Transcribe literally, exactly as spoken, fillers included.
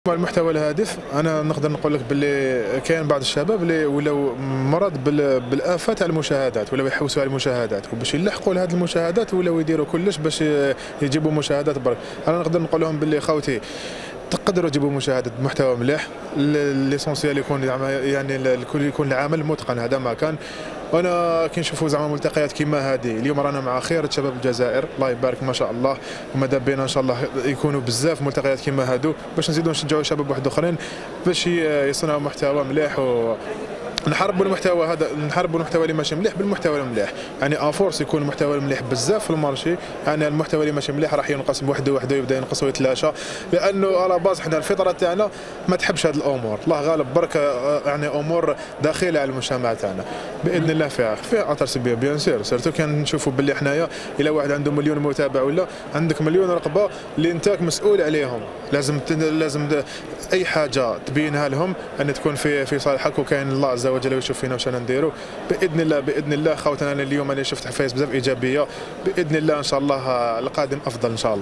المحتوى الهادف انا نقدر نقول لك باللي كاين بعض الشباب اللي ولاو مرض بالافه تاع المشاهدات، ولاو يحوسوا على المشاهدات، وباش يلحقوا لهذه المشاهدات ولاو يديروا كلش باش يجيبوا مشاهدات برك. انا نقدر نقول لهم باللي خوتي تقدروا تجيبوا مشاهده محتوى مليح، ليسونسيال يكون يعني الكل يكون العمل متقن. هذا ما كان. وانا كي نشوفوا زعما ملتقيات كيما هذه اليوم رانا مع خيرة شباب الجزائر، الله يبارك ما شاء الله، وماذا بينا ان شاء الله يكونوا بزاف ملتقيات كيما هادو باش نزيدوا نشجعوا شباب واحد اخرين باش يصنعوا محتوى مليح. و نحاربوا المحتوى هذا، نحاربوا المحتوى اللي ماشي مليح بالمحتوى المليح، يعني افورس يكون المحتوى المليح بزاف في المارشي، يعني المحتوى اللي ماشي مليح راح ينقص بوحده وحده يبدا ينقص ويتلاشى، لانه على باز حنا الفطره تاعنا ما تحبش هذه الامور، الله غالب برك يعني امور داخله على المجتمع تاعنا باذن الله فيها فيها اثار سلبيه بيان سير، سيرتو كان نشوفوا باللي حنايا الى واحد عنده مليون متابع ولا عندك مليون رقبه اللي انت مسؤول عليهم، لازم لازم اي حاجه تبينها لهم ان تكون في في صالحك، وكاين الله عز وجل يشوف فينا واش نديروا باذن الله. باذن الله خوتنا انا اليوم انا شفت حفايس بزاف ايجابيه، باذن الله ان شاء الله القادم افضل ان شاء الله.